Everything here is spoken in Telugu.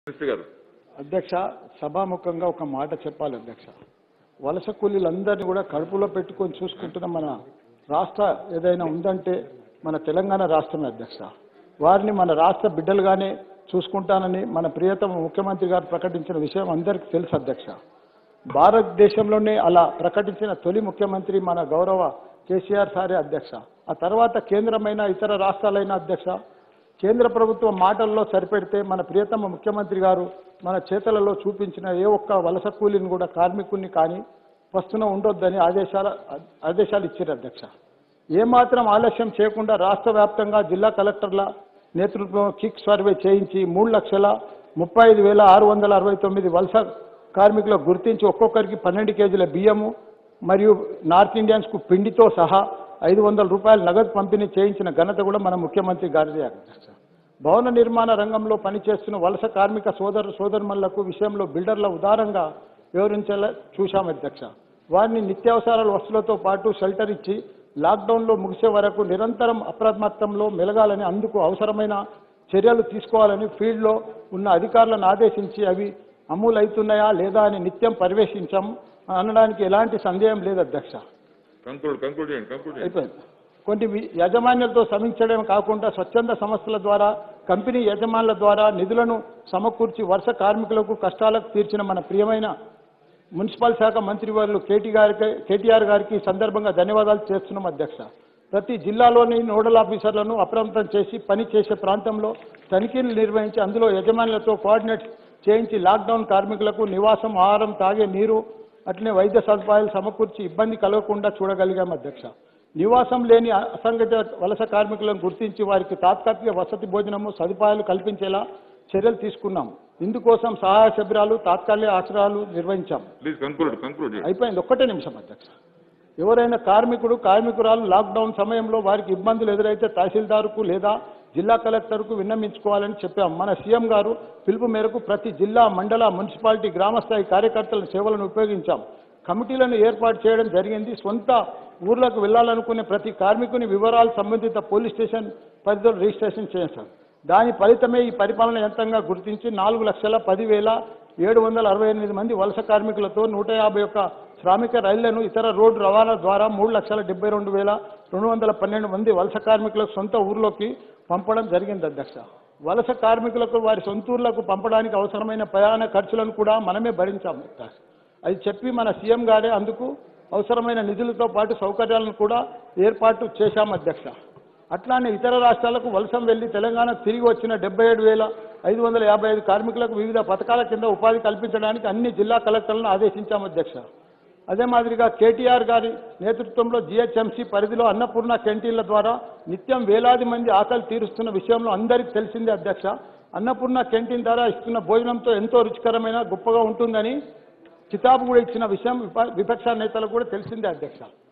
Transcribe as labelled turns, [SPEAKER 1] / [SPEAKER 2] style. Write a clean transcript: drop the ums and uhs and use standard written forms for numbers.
[SPEAKER 1] మినిస్టర్ గారు.
[SPEAKER 2] అధ్యక్ష, సభాముఖంగా ఒక మాట చెప్పాలి అధ్యక్ష. వలస కూలీలందరినీ కూడా కడుపులో పెట్టుకొని చూసుకుంటున్న మన రాష్ట్ర ఏదైనా ఉందంటే మన తెలంగాణ రాష్ట్రమే అధ్యక్ష. వారిని మన రాష్ట్ర బిడ్డలుగానే చూసుకుంటానని మన ప్రియతమ ముఖ్యమంత్రి గారు ప్రకటించిన విషయం అందరికీ తెలుసు అధ్యక్ష. భారతదేశంలోనే అలా ప్రకటించిన తొలి ముఖ్యమంత్రి మన గౌరవ కేసీఆర్ సారే అధ్యక్ష. ఆ తర్వాత కేంద్రమైన ఇతర రాష్ట్రాలైన అధ్యక్ష. కేంద్ర ప్రభుత్వం మాటల్లో సరిపెడితే మన ప్రియతమ ముఖ్యమంత్రి గారు మన చేతలలో చూపించిన ఏ ఒక్క వలస కూలీని కూడా కార్మికుల్ని కానీ వస్తున్న ఉండొద్దని ఆదేశాలు ఇచ్చారు అధ్యక్ష. ఏమాత్రం ఆలస్యం చేయకుండా రాష్ట్ర వ్యాప్తంగా జిల్లా కలెక్టర్ల నేతృత్వంలో కిక్ సర్వే చేయించి 3,35,669 వలస కార్మికులకు గుర్తించి ఒక్కొక్కరికి 12 కేజీల బియ్యము మరియు నార్త్ ఇండియన్స్కు పిండితో సహా 500 రూపాయలు నగదు పంపిణీ చేయించిన ఘనత కూడా మన ముఖ్యమంత్రి గారిదే అధ్యక్ష. భవన నిర్మాణ రంగంలో పనిచేస్తున్న వలస కార్మిక సోదరులకు విషయంలో బిల్డర్ల ఉదారంగా వివరించేలా చూశాం అధ్యక్ష. వారిని నిత్యావసరాల వస్తువులతో పాటు షెల్టర్ ఇచ్చి లాక్డౌన్లో ముగిసే వరకు నిరంతరం అప్రమత్తంలో మెలగాలని, అందుకు అవసరమైన చర్యలు తీసుకోవాలని ఫీల్డ్లో ఉన్న అధికారులను ఆదేశించి అవి అమలవుతున్నాయా లేదా అని నిత్యం పర్యవేక్షించాం అనడానికి ఎలాంటి సందేహం లేదు అధ్యక్ష. అయిపోయింది. కొన్ని యాజమాన్యాలతో సమీక్షించడం కాకుండా స్వచ్ఛంద సంస్థల ద్వారా, కంపెనీ యజమానుల ద్వారా నిధులను సమకూర్చి వరుస కార్మికులకు కష్టాలకు తీర్చిన మన ప్రియమైన మున్సిపల్ శాఖ మంత్రివర్యులు కేటీఆర్ గారికి ఈ సందర్భంగా ధన్యవాదాలు చేస్తున్నాం అధ్యక్ష. ప్రతి జిల్లాలోని నోడల్ ఆఫీసర్లను అప్రమత్తం చేసి పని చేసే ప్రాంతంలో తనిఖీలు నిర్వహించి అందులో యజమానులతో కోఆర్డినేట్ చేయించి లాక్డౌన్ కార్మికులకు నివాసం, ఆహారం, తాగే నీరు అట్లనే వైద్య సదుపాయాలు సమకూర్చి ఇబ్బంది కలగకుండా చూడగలిగాం అధ్యక్ష. నివాసం లేని అసంఘటిత వలస కార్మికులను గుర్తించి వారికి తాత్కాలిక వసతి, భోజనము సదుపాయాలు కల్పించేలా చర్యలు తీసుకున్నాం. ఇందుకోసం సహాయ శిబిరాలు, తాత్కాలిక ఆశ్రయాలు నిర్వహించాం. అయిపోయింది. ఒక్కటే నిమిషం అధ్యక్ష. ఎవరైనా కార్మికురాలు లాక్డౌన్ సమయంలో వారికి ఇబ్బందులు ఎదురైతే తహసీల్దార్కు లేదా జిల్లా కలెక్టర్కు విన్నవించుకోవాలని చెప్పాం. మన సీఎం గారు పిలుపు మేరకు ప్రతి జిల్లా, మండల, మున్సిపాలిటీ, గ్రామస్థాయి కార్యకర్తల సేవలను ఉపయోగించాం. కమిటీలను ఏర్పాటు చేయడం జరిగింది. సొంత ఊర్లకు వెళ్లాలనుకునే ప్రతి కార్మికుని వివరాలు సంబంధిత పోలీస్ స్టేషన్ పరిధిలో రిజిస్ట్రేషన్ చేశాం. దాని ఫలితమే ఈ పరిపాలన యంత్రంగా గుర్తించి 4,10,768 మంది వలస కార్మికులతో 151 శ్రామిక రైళ్లను ఇతర రోడ్డు రవాణా ద్వారా 3,72,212 మంది వలస కార్మికులకు సొంత ఊర్లోకి పంపడం జరిగింది అధ్యక్ష. వలస కార్మికులకు వారి సొంత ఊర్లకు పంపడానికి అవసరమైన ప్రయాణ ఖర్చులను కూడా మనమే భరించాము. అది చెప్పి మన సీఎం గారే అందుకు అవసరమైన నిధులతో పాటు సౌకర్యాలను కూడా ఏర్పాటు చేశాం అధ్యక్ష. అట్లానే ఇతర రాష్ట్రాలకు వలసం వెళ్లి తెలంగాణ తిరిగి వచ్చిన 77,555 కార్మికులకు వివిధ పథకాల కింద ఉపాధి కల్పించడానికి అన్ని జిల్లా కలెక్టర్లను ఆదేశించాం అధ్యక్ష. అదే మాదిరిగా కేటీఆర్ గారి నేతృత్వంలో జీహెచ్ఎంసీ పరిధిలో అన్నపూర్ణ క్యాంటీన్ల ద్వారా నిత్యం వేలాది మంది ఆకలి తీరుస్తున్న విషయంలో అందరికీ తెలిసిందే అధ్యక్ష. అన్నపూర్ణ క్యాంటీన్ ద్వారా ఇస్తున్న భోజనంతో ఎంతో రుచికరమైన, గొప్పగా ఉంటుందని కితాబు కూడా ఇచ్చిన విషయం విపక్ష నేతలకు కూడా తెలిసిందే అధ్యక్ష.